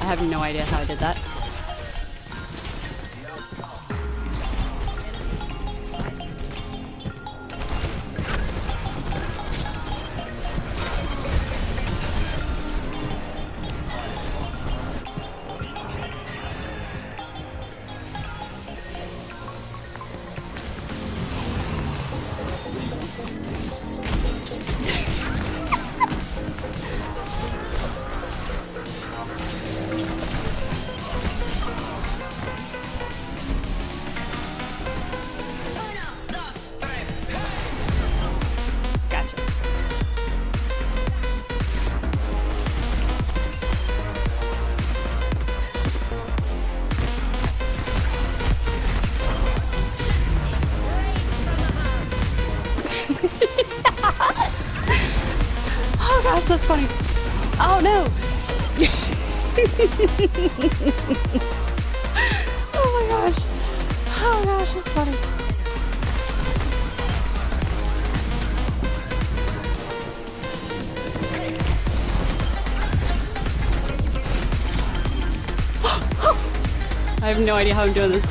have no idea how I did that. Oh gosh, that's funny. Oh no! Oh my gosh. Oh gosh, that's funny. I have no idea how I'm doing this.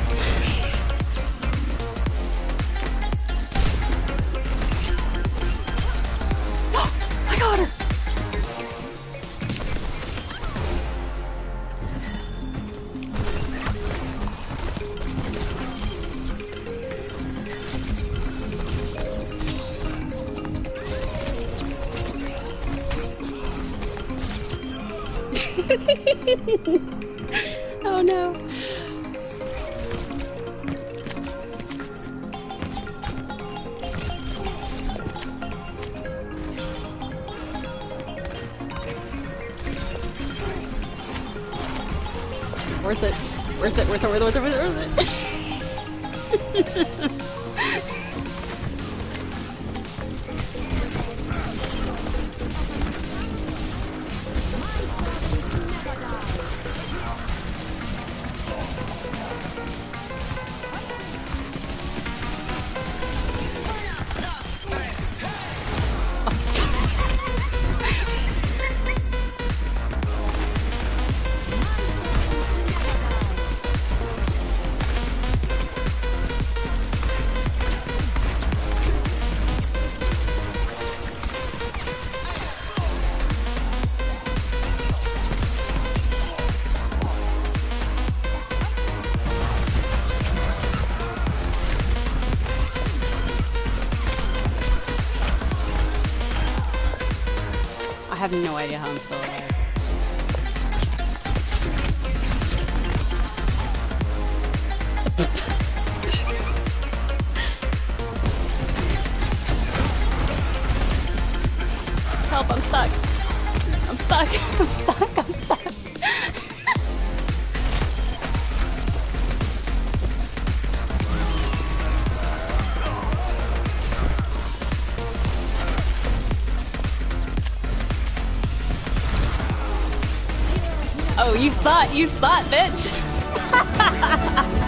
I got her! Oh no. Worth it. Worth it, worth it, worth it, worth it, worth it. I have no idea how I'm still alive. Help, I'm stuck. I'm stuck. I'm stuck. I'm stuck. Oh, you thought, bitch!